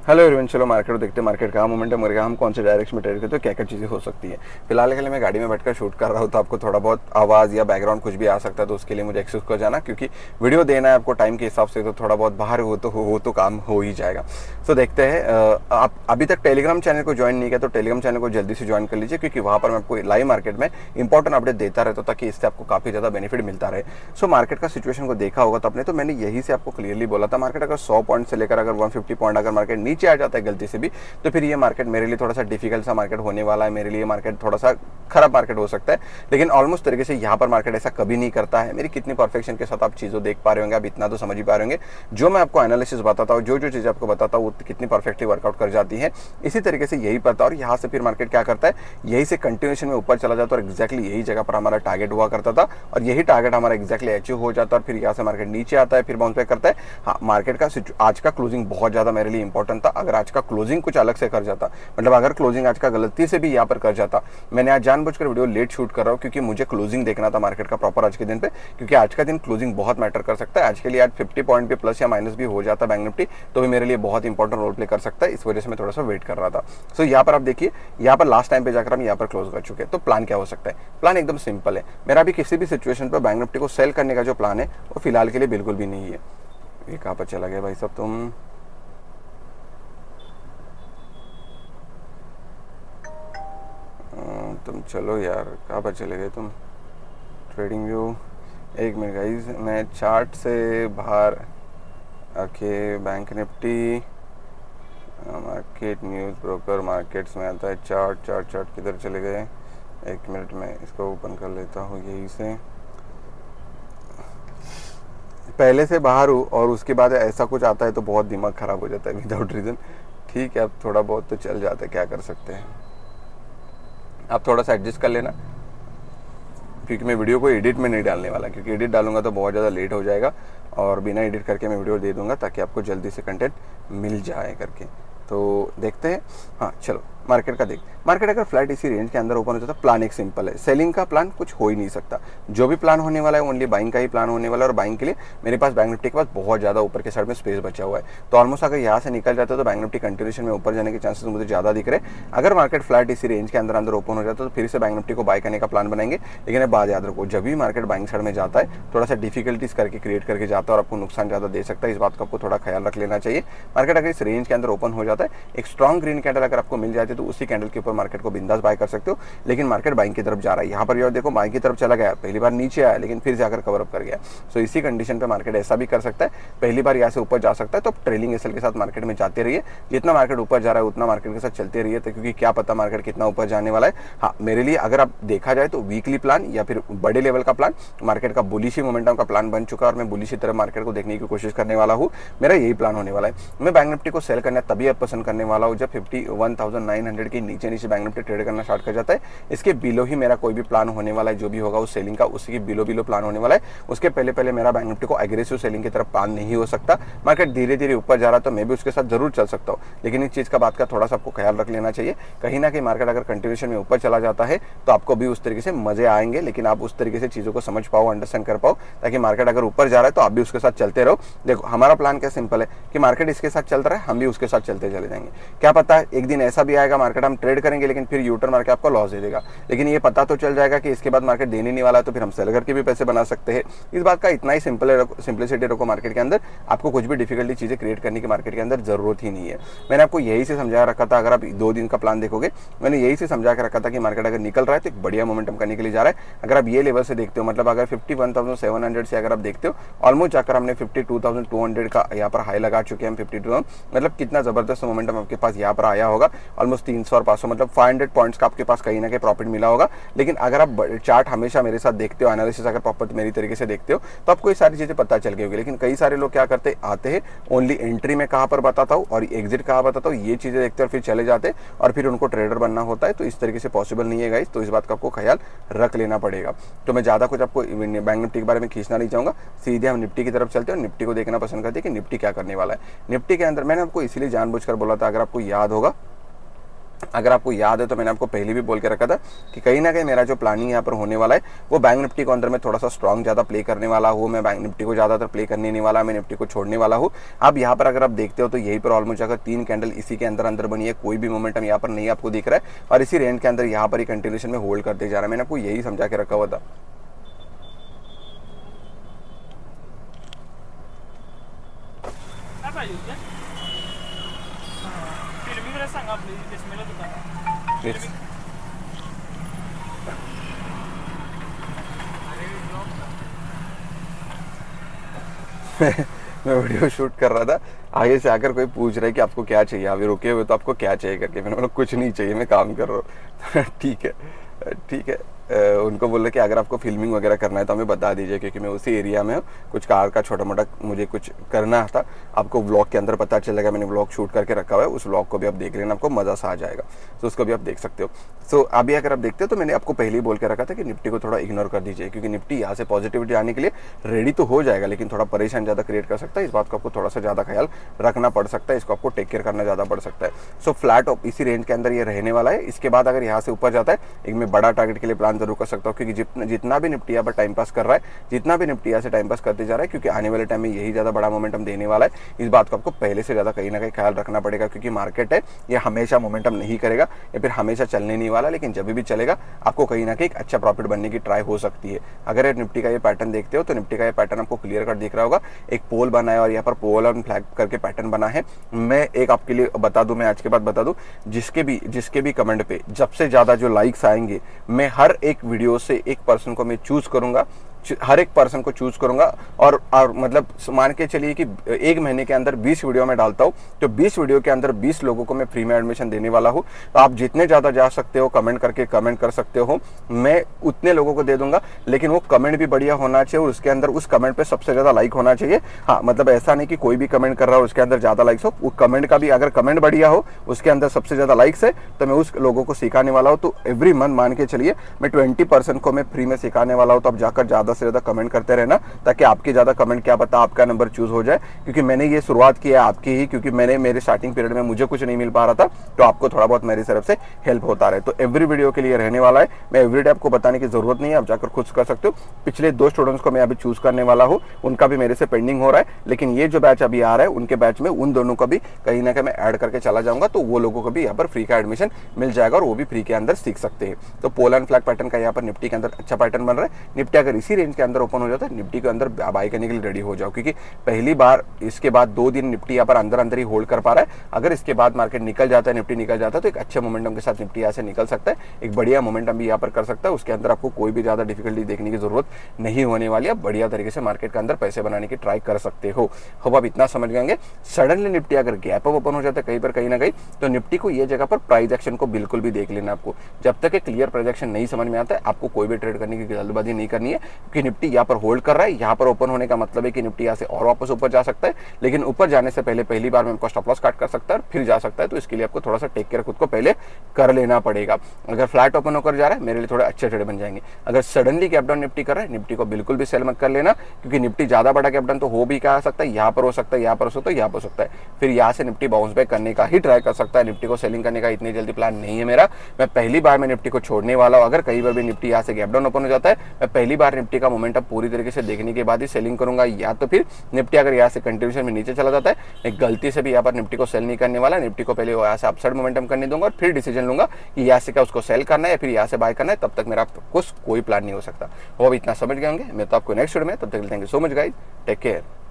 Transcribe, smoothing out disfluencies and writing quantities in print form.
Hello everyone, चलो market को देखते हैं। मार्केट का मोमेंटम रहेगा, हम कौन से डायरेक्शन में ट्रेड करते हैं, क्या क्या चीज़ें हो सकती है। फिलहाल के लिए मैं गाड़ी में बैठकर शूट कर रहा हूँ, तो आपको थोड़ा बहुत आवाज़ या बैकग्राउंड कुछ भी आ सकता है, तो उसके लिए मुझे एक्सेस कर जाना, क्योंकि वीडियो देना है आपको टाइम के हिसाब से, तो थोड़ा बहुत बाहर हो तो काम हो ही जाएगा। तो देखते हैं। आप अभी तक टेलीग्राम चैनल को ज्वाइन नहीं किया तो टेलीग्राम चैनल को जल्दी से ज्वाइन कर लीजिए, क्योंकि वहाँ पर मैं आपको लाइव मार्केट में इंपॉर्टेंट अपडेट देता रहता हूँ, ताकि इससे आपको काफ़ी ज़्यादा बेनिफिट मिलता रहे। सो मार्केट का सिचुएशन को देखा होगा तो आपने, तो मैंने यही से आपको क्लियरली बोला था, मार्केट अगर 100 पॉइंट से लेकर अगर 150 पॉइंट अगर मार्केट नीचे आ जाता है गलती से भी, तो फिर ये मार्केट मेरे लिए थोड़ा सा डिफिकल्ट सा मार्केट होने वाला है। मेरे लिए मार्केट थोड़ा सा खराब मार्केट हो सकता है, लेकिन ऑलमोस्ट तरीके से यहाँ पर मार्केट ऐसा कभी नहीं करता है। मेरी कितनी परफेक्शन के साथ आप चीज़ों देख पा रहे होंगे, आप इतना तो समझ ही पा रहे होंगे। जो मैं आपको एनालिसिस बताता हूँ, जो जो चीज़ आपको बताता हूँ, वो कितनी परफेक्टली वर्कआउट कर जाती है। इसी तरीके से यही पता, और यहाँ से फिर मार्केट क्या करता है, यही से कंटिन्यूएशन में ऊपर चला जाता है, और एक्जैक्टली यही जगह पर हमारा टारगेट हुआ करता था, और यही टारगेट हमारा एक्जैक्टली अचीव हो जाता है। और फिर यहाँ से मार्केट नीचे आता है, फिर बाउंस बैक करता है। हाँ, मार्केट का आज का क्लोजिंग बहुत ज़्यादा मेरे लिए इंपॉर्टेंट था। अगर आज का क्लोजिंग कुछ अलग से कर जाता, मतलब अगर क्लोजिंग आज का गलती से भी यहाँ पर कर जाता, मैंने आज जानबूझकर वीडियो लेट शूट कर रहा हूँ, क्योंकि मुझे क्लोजिंग देखना था मार्केट का प्रॉपर आज के दिन पे, क्योंकि आज का दिन क्लोजिंग बहुत मैटर कर सकता है। आज के लिए आज 50 पॉइंट पे प्लस या माइनस भी हो जाता बैंक निफ्टी, तो भी मेरे लिए बहुत इंपॉर्टेंट रोल प्ले कर सकता है। इस वजह से मैं थोड़ा सा वेट कर रहा था। सो यहाँ पर आप देखिए, यहाँ पर लास्ट टाइम पे जाकर हम यहाँ पर क्लोज कर चुके हैं। तो प्लान क्या हो सकता है? प्लान एकदम सिंपल है। मेरा भी किसी भी सिचुएशन पर बैंक निफ्टी को सेल करने का जो प्लान है, वो फिलहाल के लिए बिल्कुल भी नहीं है। ये कहाँ पर चला गया भाई साहब तुम चलो यार, कहाँ पर चले गए तुम? ट्रेडिंग व्यू, एक मिनट गाइस, मैं चार्ट से बाहर आके Bank Nifty market news broker markets में आता है। चार्ट किधर चले गए? एक मिनट में इसको ओपन कर लेता हूँ यहीं से। पहले से बाहर हूँ और उसके बाद ऐसा कुछ आता है तो बहुत दिमाग ख़राब हो जाता है विदाउट रीज़न। ठीक है, अब थोड़ा बहुत तो चल जाता है, क्या कर सकते हैं। आप थोड़ा सा एडजस्ट कर लेना, क्योंकि मैं वीडियो को एडिट में नहीं डालने वाला, क्योंकि एडिट डालूंगा तो बहुत ज़्यादा लेट हो जाएगा, और बिना एडिट करके मैं वीडियो दे दूंगा, ताकि आपको जल्दी से कंटेंट मिल जाए करके। तो देखते हैं। हाँ चलो, मार्केट का देख। मार्केट अगर फ्लैट इसी रेंज के अंदर ओपन हो जाता है, प्लान एक सिंपल है। सेलिंग का प्लान कुछ हो ही नहीं सकता। जो भी प्लान होने वाला है ओनली बाइंग का ही प्लान होने वाला है, और बाइंग के लिए मेरे पास बैंक निफ्टी के पास बहुत ज़्यादा ऊपर के साइड में स्पेस बचा हुआ है। तो ऑलमोस्ट अगर यहाँ से निकल जाता है तो बैंक निफ्टी कंटिन्यूएशन में ऊपर जाने के चांसेस मुझे ज़्यादा दिख रहे हैं। अगर मार्केट फ्लैट इसी रेंज के अंदर ओपन हो जाता है तो फिर से बैंक निफ्टी को बाय करने का प्लान बनाएंगे। लेकिन एक बात याद रखो, जब भी मार्केट बाइंग साइड में जाता है, थोड़ा सा डिफिकल्टीज करके क्रिएट करके जाता है, और आपको नुकसान ज़्यादा दे सकता है। इस बात का आपको थोड़ा ख्याल रख लेना चाहिए। मार्केट अगर इस रेंज के अंदर ओपन हो जाता है, एक स्ट्रॉन्ग ग्रीन कैंडल अगर आपको मिल जाती है, तो उसी कैंडल के ऊपर मार्केट को बिंदास बाय कर सकते हो। लेकिन मार्केट बाइंग की तरफ जा रहा है। यहाँ पर जो देखो, बाइंग की तरफ चला गया, पहली बार नीचे आया लेकिन फिर जाकर कवर अप कर गया। सो इसी कंडीशन पे मार्केट ऐसा भी कर सकता है, पहली बार यहाँ से ऊपर जा सकता है। तो ट्रेलिंग एसएल के साथ मार्केट में जाते रहिए, जितना मार्केट ऊपर जा रहा है उतना मार्केट के साथ चलते रहिए, तो क्योंकि क्या पता मार्केट कितना ऊपर जाने वाला है। हाँ, मेरे लिए अगर आप देखा जाए तो वीकली प्लान या फिर बड़े लेवल का प्लान, मार्केट का बुलिश मोमेंटम का प्लान बन चुका है, और मैं बुलिश तरह मार्केट को देखने की कोशिश करने वाला हूँ। मेरा यही प्लान होने वाला है। मैं बैंक निफ्टी को सेल करना तभी अब पसंद करने वाला हूँ जब 51,900 के नीचे बैंक निफ्टी ट्रेड करना स्टार्ट कर जाता है। इसके बिलो ही मेरा कोई भी प्लान होने वाला है, जो भी होगा उस सेलिंग का, उसी बिलो प्लान होने वाला है। उसके पहले मेरा बैंक निफ्टी को एग्रेसिव सेलिंग की तरफ प्लान नहीं हो सकता। मार्केट धीरे धीरे ऊपर जा रहा है तो मैं भी उसके साथ जरूर चल सकता हूँ, लेकिन इस चीज का बात का थोड़ा सा आपको ख्याल रख लेना चाहिए। कहीं ना कहीं मार्केट अगर कंटिन्यूएशन में ऊपर चला जाता है तो आपको भी उस तरीके से मजे आएंगे, लेकिन आप उस तरीके से चीजों को समझ पाओ, अंडरस्टैंड कर पाओ, ताकि मार्केट अगर ऊपर जा रहा है तो आप भी उसके साथ चलते रहो। देखो, हमारा प्लान क्या सिंपल है कि मार्केट इसके साथ चल रहा है, हम भी उसके साथ चलते चले जाएंगे। क्या पता है एक दिन ऐसा भी आएगा मार्केट हम ट्रेड करेंगे लेकिन फिर यूटर्न मार्केट आपको लॉस दे देगा, लेकिन ये पता तो चल जाएगा कि इसके बाद मार्केट देने नहीं वाला है, तो फिर हम सेल करके भी पैसे बना सकते हैं। इस बात का इतना ही सिंपलिसिटी रखो मार्केट के अंदर, आपको कुछ भी डिफिकल्टी चीजें क्रिएट करने की मार्केट के अंदर जरूरत ही नहीं है। मैंने आपको यही से समझा रखा था। अगर आप 2 दिन का प्लान देखोगे, मैंने यही से समझा के रखा था कि मार्केट अगर निकल रहा है तो एक बढ़िया मोमेंटम करने के लिए जा रहा है। अगर आप ये लेवल से देखते हो, मतलब अगर 51,700 से अगर आप देखते हो, ऑलमोस्ट जाकर हमने 52,200 का यहाँ पर हाई लगा चुके हैं हम 52, मतलब कितना जबरदस्त मोमेंटम आपके पास यहाँ पर आया होगा। ऑलमोस्ट 300 और 500, मतलब 500 पॉइंट्स का आपके पास कहीं ना कहीं प्रॉफिट मिला होगा। लेकिन अगर आप चार्ट हमेशा मेरे साथ देखते हो, एनालिसिस अगर प्रॉपर मेरी तरीके से देखते हो, तो आपको ये सारी चीजें पता चल गई होगी। लेकिन कई सारे लोग क्या करते आते हैं, ओनली एंट्री में कहां पर बताता हूँ और एग्जिट कहां बताता हूँ, ये चीजें देखते और फिर चले जाते, और फिर उनको ट्रेडर बनना होता है। तो इस तरीके से पॉसिबल नहीं है गाइस, तो इस बात का आपको ख्याल रख लेना पड़ेगा। तो मैं ज्यादा कुछ आपको बैंक निफ्टी के बारे में खींचना नहीं चाहूंगा, सीधे हम निफ्टी की तरफ चलते हैं और निफ्टी को देखना पसंद करते हैं कि निफ्टी क्या करने वाला है। निफ्टी के अंदर मैंने आपको इसलिए जानबूझकर बोला था, अगर आपको याद होगा, अगर आपको याद है तो मैंने आपको पहले भी बोल के रखा था कि कहीं ना कहीं मेरा जो प्लानिंग यहाँ पर होने वाला है वो बैंक निफ्टी को अंदर में थोड़ा सा स्ट्रॉन्ग ज़्यादा प्ले करने वाला हूँ, मैं बैंक निफ्टी को ज़्यादातर प्ले करने नहीं वाला, मैं निफ्टी को छोड़ने वाला हूँ। अब यहाँ पर अगर आप देखते हो तो यहीं पर ऑलमोस्ट अगर 3 कैंडल इसी के अंदर बनी है, कोई भी मोमेंटम यहाँ पर नहीं आपको दिख रहा है और इसी रेंज के अंदर यहाँ पर ही कंटिन्यूएशन में होल्ड करते जा रहा है। मैंने आपको यही समझा के रखा हुआ था। मैं वीडियो शूट कर रहा था, आगे से आकर कोई पूछ रहा है कि आपको क्या चाहिए, अभी रुके हुए तो आपको क्या चाहिए करके। मैंने बोला कुछ नहीं चाहिए, मैं काम कर रहा हूँ। ठीक है ठीक है। उनको बोल रहे कि अगर आपको फिल्मिंग वगैरह करना है तो हमें बता दीजिए, क्योंकि मैं उसी एरिया में हूँ, कुछ कार का छोटा मोटा मुझे कुछ करना था। आपको व्लॉग के अंदर पता चलेगा, मैंने व्लॉग शूट करके रखा हुआ है, उस व्लॉग को भी आप देख लेना, आपको मज़ा सा आ जाएगा, तो उसको भी आप देख सकते हो। सो अभी अगर आप देखते हो तो मैंने आपको पहले ही बोल के रखा था कि निफ्टी को थोड़ा इग्नोर कर दीजिए, क्योंकि निफ्टी यहाँ से पॉजिटिविटी आने के लिए रेडी तो हो जाएगा, लेकिन थोड़ा परेशान ज़्यादा क्रिएट कर सकता है। इस बात को आपको थोड़ा सा ज़्यादा ख्याल रखना पड़ सकता है, इसको आपको टेक केयर करना ज़्यादा पड़ सकता है। सो फ्लैट इसी रेंज के अंदर ये रहने वाला है। इसके बाद अगर यहाँ से ऊपर जाता है, एक मैं बड़ा टारगेट के लिए प्लान जरूर कर सकता हूँ, क्योंकि जितना भी निफ्टी यहाँ पर टाइम पास कर रहा है, जितना भी निफ्टी यहाँ से टाइम पास करते जा रहा है, क्योंकि आने वाले टाइम में यही ज़्यादा बड़ा मोमेंटम देने वाला है। इस बात को आपको पहले से ज़्यादा कहीं ना कहीं ख्याल रखना पड़ेगा, क्योंकि मार्केट है ये हमेशा मोमेंटम नहीं करेगा या फिर हमेशा चलने नहीं वाला, लेकिन जब भी चलेगा आपको कहीं ना कहीं एक अच्छा प्रॉफिट बनने की ट्राई हो सकती है। अगर ये निफ्टी का ये पैटर्न देखते हो तो निफ्टी का ये पैटर्न आपको क्लियर कट दिख रहा होगा। एक पोल बना है और यहाँ पर पोल और फ्लैग करके पैटर्न बना है। मैं एक आपके लिए बता दूं, मैं आज के बाद बता दूं, जिसके भी कमेंट पे सबसे ज़्यादा जो लाइक्स आएंगे, मैं हर एक वीडियो से एक पर्सन को मैं चूज करूंगा, हर एक पर्सन को चूज करूंगा और मतलब मान के चलिए कि एक महीने के अंदर 20 वीडियो में डालता हूँ, तो 20 वीडियो के अंदर 20 लोगों को मैं फ्री में एडमिशन देने वाला हूँ। तो आप जितने ज़्यादा जा सकते हो कमेंट करके कमेंट कर सकते हो, मैं उतने लोगों को दे दूंगा, लेकिन वो कमेंट भी बढ़िया होना चाहिए और उसके अंदर उस कमेंट पे सबसे ज़्यादा लाइक होना चाहिए। हाँ, मतलब ऐसा नहीं कि कोई भी कमेंट कर रहा हो उसके अंदर ज़्यादा लाइक्स हो, वो कमेंट का भी अगर कमेंट बढ़िया हो उसके अंदर सबसे ज़्यादा लाइक्स है तो मैं उस लोगों को सिखाने वाला हूँ। तो एवरी मंथ मान के चलिए मैं 20% को मैं फ्री में सिखाने वाला हूँ। तो आप जाकर ज़्यादा से ज़्यादा कमेंट करते रहना, ताकि आपके ज़्यादा कमेंट क्या पता आपका नंबर चूज हो जाए, क्योंकि मैंने ये शुरुआत की है आपकी ही, क्योंकि मेरे स्टार्टिंग पीरियड में मुझे कुछ नहीं मिल पा रहा था, तो आपको थोड़ा बहुत मेरी तरफ से हेल्प होता रहे। तो एवरी वीडियो के लिए रहने वाला है, मैं एवरीडे आपको बताने की जरूरत नहीं है, आप जाकर खुद कर सकते हो। पिछले 2 स्टूडेंट्स को मैं अभी चूज करने वाला हूँ, उनका भी मेरे से पेंडिंग हो रहा है, लेकिन ये जो बैच अभी आ रहा है उनके बैच में उन दोनों को भी कहीं ना कहीं मैं ऐड करके चला जाऊंगा, तो वो लोगों को भी यहाँ पर फ्री का एडमिशन मिल जाएगा और वो भी फ्री के अंदर सीख सकते हैं। तो पोल एंड फ्लैग पैटर्न का यहाँ पर निफ्टी के अंदर अच्छा पैटर्न बन रहा है। निफ्टी अगर इसी रेंज के अंदर ओपन हो जाता है, निफ्टी के अंदर बाय करने के लिए रेडी हो जाओ, क्योंकि पहली बार इसके बाद 2 दिन निफ्टी यहाँ पर अंदर ही होल्ड कर पा रहा है। अगर इसके बाद मार्केट निकल जाता है, निफ्टी निकल जाता है, तो एक अच्छे मोमेंटम के साथ निफ्टी यहाँ से निकल सकता है, एक बढ़िया मोमेंटम भी यहाँ पर कर सकता है। उसके अंदर आपको कोई भी ज्यादा डिफिकल्टी देखने की जरूरत नहीं होने वाली है, बढ़िया तरीके से मार्केट के अंदर पैसे बनाने की ट्राई कर सकते हो। होप आप इतना समझ गएंगे। सडनली निफ्टी अगर गैप अप ओपन हो जाता है कहीं पर कहीं ना कहीं, तो निफ्टी को ये जगह पर प्राइस एक्शन को बिल्कुल भी देख लेना। आपको जब तक एक क्लियर प्राइस एक्शन नहीं समझ में आता है, आपको कोई भी ट्रेड करने की जल्दबाजी नहीं करनी है, क्योंकि निफ्टी यहाँ पर होल्ड कर रहा है। यहाँ पर ओपन होने का मतलब है कि निफ्टी यहाँ से और वापस ऊपर जा सकता है, लेकिन ऊपर जाने से पहले पहली बार में आपको स्टॉप लॉस काट कर सकता है और फिर जा सकता है। तो इसके लिए आपको थोड़ा सा टेक केयर खुद को पहले कर लेना पड़ेगा। अगर फ्लैट ओपन होकर जा रहा है, मेरे लिए थोड़े अच्छे ट्रेड बन जाएंगे। अगर सडनली गैप डाउन निफ्टी कर रहा है, निफ्टी को बिल्कुल भी सेल मत कर लेना, क्योंकि निफ्टी ज्यादा बड़ा गैप डाउन तो हो भी क्या सकता है, यहाँ पर हो सकता है, यहाँ पर हो सकता है, यहाँ पर हो सकता है, फिर यहाँ से निफ्टी बाउंस बैक करने का ही ट्राई कर सकता है। निफ्टी को सेलिंग करने का इतनी जल्दी प्लान नहीं है मेरा। मैं पहली बार में निफ्टी को छोड़ने वाला हूँ। अगर कई बार भी निफ्टी यहाँ से गैप डाउन ओपन हो जाता है, मैं पहली बार निफ्टी का मोमेंटम पूरी तरीके से देखने के बाद ही सेलिंग करूंगा, या तो फिर निफ्टी अगर यहाँ से कंटिन्यूएशन में नीचे चला जाता है, मैं गलती से भी यहाँ पर निफ्टी को सेल नहीं करने वाला। निफ्टी को पहले यहाँ से अपसाइड मोमेंटम करने दूंगा और फिर डिसीजन लूंगा कि यहाँ से क्या उसको सेल करना है या फिर यहाँ से बाय करना है। तब तक मेरा कुछ कोई प्लान नहीं हो सकता। वो अब इतना समझ गए होंगे। मैं तो आपको नेक्स्ट वीडियो में, तब तक thank you so much guys, take care.